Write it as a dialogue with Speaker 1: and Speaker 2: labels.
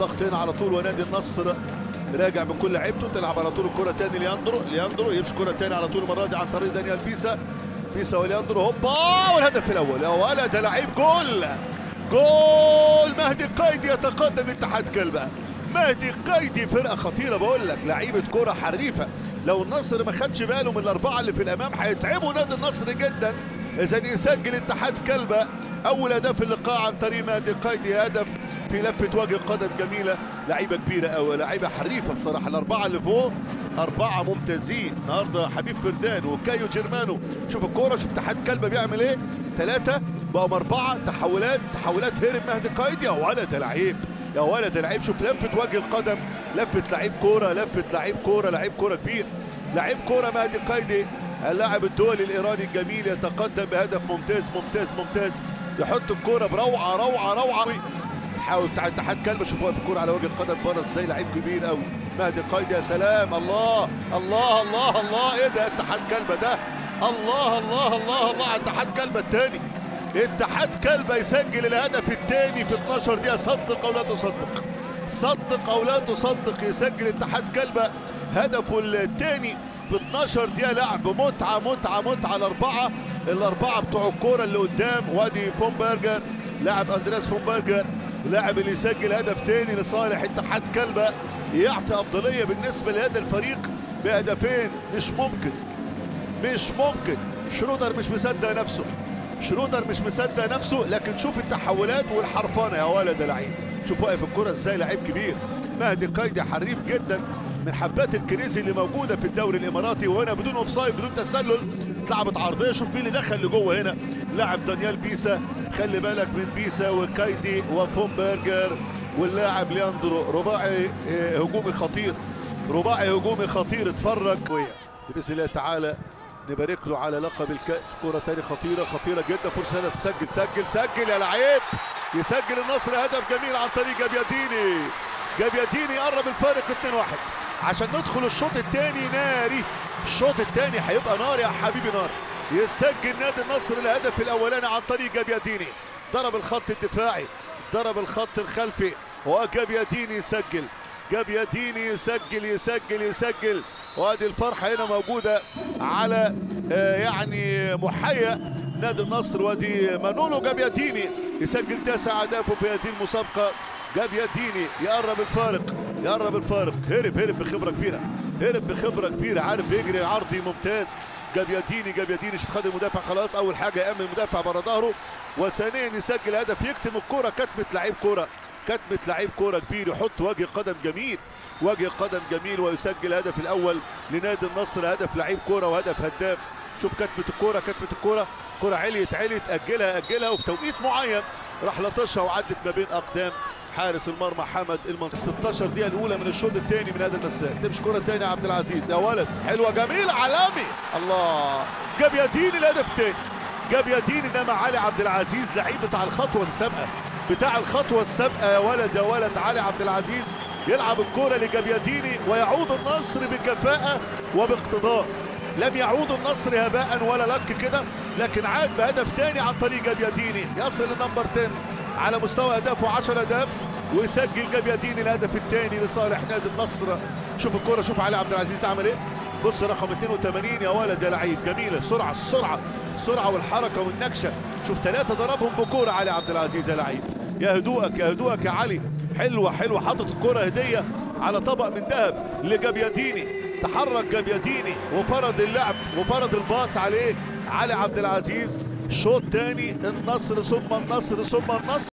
Speaker 1: الضغط هنا على طول، ونادي النصر راجع بكل لعيبته. تلعب على طول الكره تاني لياندرو يمشي كره تاني على طول المره دي عن طريق دانيال بيسا ولياندرو. هوبا والهدف الاول يا ولد، ده لعيب جول مهدي القايدي يتقدم لاتحاد كلبة. مهدي القايدي فرقه خطيره، بقول لك لعيبه كره حريفه. لو النصر ما خدش باله من الاربعه اللي في الامام هيتعبوا نادي النصر جدا. اذا يسجل اتحاد كلبة اول هدف اللقاء عن طريق مهدي القايدي، هدف في لفه وجه قدم جميله. لعيبه كبيره قوي، لعيبه حريفه بصراحه. الاربعه اللي فوق اربعه ممتازين النهارده. حبيب فردان وكايو جيرمانو. شوف الكوره، شوف اتحاد كلبة بيعمل ايه. ثلاثه بقوا اربعه. تحولات هرب مهدي القايدي. يا ولد لعيب، يا ولد لعيب. شوف لفه وجه القدم، لفه لعيب كوره، لعيب كوره كبير، لعيب كوره مهدي القايدي اللاعب الدولي الايراني الجميل. يتقدم بهدف ممتاز. يحط الكوره بروعه. حاول بتاع اتحاد كلبة. شوف واقف الكوره على وجه القدم بره ازاي، لعيب كبير قوي مهدي القايدي. يا سلام، الله ايه ده اتحاد كلبة ده. الله على اتحاد كلبة الثاني. اتحاد كلبة يسجل الهدف الثاني في 12 دقيقة. صدق او لا تصدق، يسجل اتحاد كلبة هدفه الثاني في 12 دقيقة لعب. متعة. الأربعة بتوع الكورة اللي قدام. وادي فونبرجر، لاعب أندرياس فونبرجر، لاعب اللي يسجل هدف تاني لصالح اتحاد كلبة، يعطي أفضلية بالنسبة لهذا الفريق بهدفين. مش ممكن. شرودر مش مصدق نفسه. لكن شوف التحولات والحرفانة يا ولد لعيب. شوف واقف الكرة ازاي، لعيب كبير. مهدي القايدي حريف جدا، من حبات الكريزي اللي موجوده في الدوري الاماراتي. وهنا بدون اوفسايد، بدون تسلل، اتلعبت عرضيه. شوف مين اللي دخل لجوه هنا، لاعب دانيال بيسا. خلي بالك من بيسا وكايدي وفونبرجر واللاعب لياندرو. رباعي هجومي خطير. اتفرج باذن الله تعالى نبارك له على لقب الكاس. كره تاني خطيره جدا. فرصه هدف. سجل يا لعيب. يسجل النصر هدف جميل عن طريق جابياديني يقرب الفارق 2-1 عشان ندخل الشوط الثاني ناري. الشوط الثاني هيبقى نار يا حبيبي، نار. يسجل نادي النصر الهدف الاولاني عن طريق جابياديني. ضرب الخط الدفاعي، ضرب الخط الخلفي، وجابياديني يسجل. وادي الفرحه هنا موجوده على يعني محيا نادي النصر. وادي مانولو جابياديني يسجل 9 اهدافه في هذه المسابقه. جابياديني يقرب الفارق. هرب بخبره كبيره، عارف يجري عرضي ممتاز. جابياديني شوف خد المدافع خلاص. اول حاجه يامن المدافع بره ظهره، وثانيا يسجل هدف. يكتم الكره، كتمه لعيب كوره كبير. يحط وجه قدم جميل ويسجل الهدف الاول لنادي النصر. هدف لعيب كوره وهدف هداف. شوف كتمه الكوره، كره عليت اجلها وفي توقيت معين راح لطشها وعدت ما بين اقدام حارس المرمى حمد المنصور. 16 دقيقه الاولى من الشوط الثاني من هذا المساء. تمشي كره ثانيه عبد العزيز. يا ولد حلوه جميله علامي. الله، جابياديني الهدف الثاني. انما علي عبد العزيز لعيب بتاع الخطوه السابقه. يا ولد علي عبد العزيز يلعب الكره لجابياديني، ويعود النصر بكفاءه وباقتدار. لم يعود النصر هباء ولا لك كده، لكن عاد بهدف ثاني عن طريق جابياديني. يصل النمبر 10 على مستوى اهدافه 10 اهداف، ويسجل جابياديني الهدف الثاني لصالح نادي النصر. شوف الكره، شوف علي عبد العزيز ده عمل ايه. بص رقم 82 يا ولد يا لعيب. جميله السرعه والحركه والنكشه. شوف 3 ضربهم بكوره علي عبد العزيز يا لعيب. يا هدوءك يا علي. حلوه حاطط الكره هديه على طبق من ذهب لجابياديني. تحرك جابياديني وفرض اللعب وفرض الباص عليه علي عبد العزيز. شوط ثاني النصر ثم النصر.